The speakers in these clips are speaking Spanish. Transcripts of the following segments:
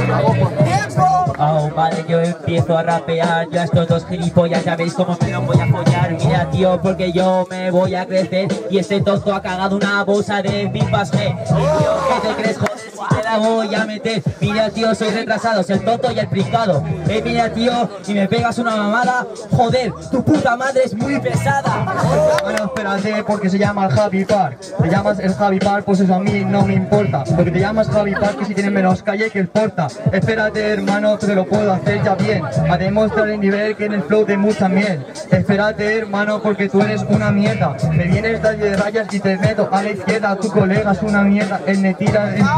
Oh, vale, yo empiezo a rapear. Ya estos dos gilipollas, ya veis cómo me lo voy a follar. Mira, tío, porque yo me voy a crecer. Y este tonto ha cagado una bolsa de pipas. Tío, ¿qué te crees, joder? Si te la voy a meter. Mira, tío, soy retrasado, soy el tonto y el pringado. Mira, tío, y me pegas una mamada. Joder, tu puta madre es muy pesada. Bueno, espérate, porque se llama el Javi Park. Te llamas el Javi Park, pues eso a mí no me importa. Porque te llamas Javi Park, que si tienes menos calle que el Porta. Espérate, hermano, que te lo puedo hacer ya bien. A demostrar el nivel que en el flow de mucha miel. Espérate, hermano, porque tú eres una mierda. Me vienes de rayas y te meto a la izquierda. Tu colega es una mierda, él me tira en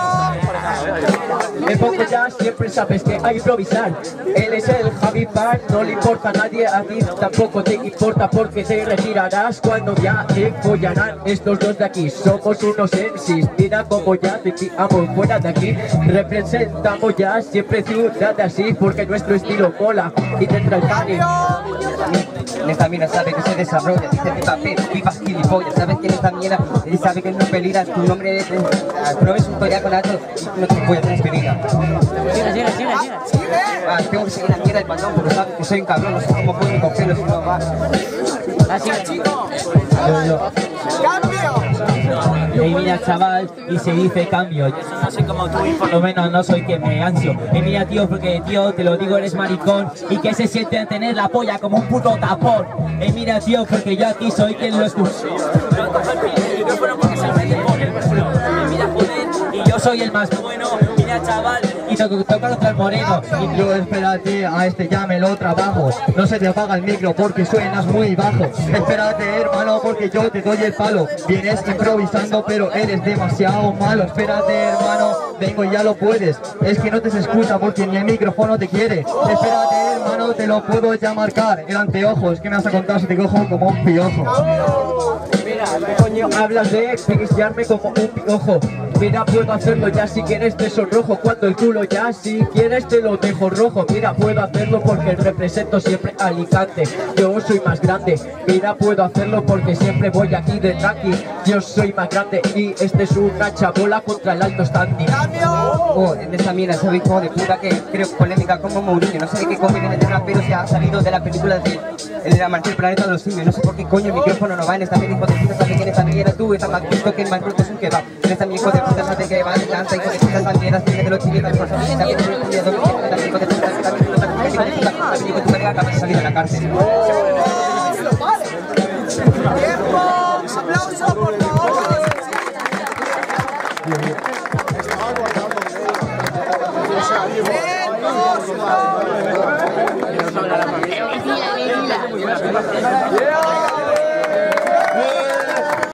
Me pongo ya, siempre sabes que hay que improvisar. Él es el Javi Park, no le importa a nadie, a ti tampoco te importa porque te retirarás cuando ya te follarán estos dos de aquí. Somos unos MCs, mira como ya te tiramos fuera de aquí. Representamos ya siempre ciudad así porque nuestro estilo mola y tendrá el cani. En esta mierda sabe que se desarrolla, dice mi papel, viva gilipollas, sabes que en esta mierda y sabe que no peligra tu nombre de tu nombre es un toya con alto y no te voy a transferir. Tengo que seguir la mierda del patrón porque sabes que soy un cabrón, no sé cómo puedo cogerlo si no va. Y mira, chaval, y se dice cambio. Yo no soy como tú y por lo menos no soy que me ansio. Mira, tío, porque tío, te lo digo, eres maricón. Y que se siente tener la polla como un puto tapón. Mira, tío, porque yo aquí soy quien lo escucha. Mira, joder, y yo soy el más bueno. Mira, chaval, y toca contra el moreno. Y yo, espérate, a este ya me lo trabajo. No se te apaga el micro porque suenas muy bajo. Espérate, hermano, porque yo te doy el palo. Vienes improvisando, pero eres demasiado malo. Espérate, hermano, vengo y ya lo puedes. Es que no te se escucha porque ni el micrófono te quiere. Espérate, hermano, te lo puedo ya marcar. El anteojo, es que me vas a contar si te cojo como un piojo. Mira, ¿qué coño hablas de pellizcarme como un piojo? Mira, puedo hacerlo ya si quieres te sonrojo. Cuando el culo ya si quieres te lo dejo rojo. Mira, puedo hacerlo porque represento siempre a Alicante. Yo soy más grande. Mira, puedo hacerlo porque siempre voy aquí de tranqui. Yo soy más grande y este es una chabola contra el alto standing. Oh, en esta mierda soy hijo de puta que creo polémica como Mourinho. No sé de qué coño viene de rapero se ha salido de la película de la marcha del planeta de los simios. No sé por qué coño el micrófono no va en esta mierda, hijo de puta. Sabe que en esta mierda tú estás más visto que el más bruto es un kebab. En esta mierda, hijo de puta, sabe que va de canta, hijo de puta, esta mierda tiene de los chilenos por favor. También hijo de puta, hijo de puta, también tu colega acaba de salir de la cárcel. ¡Aplauso, por favor! Mira,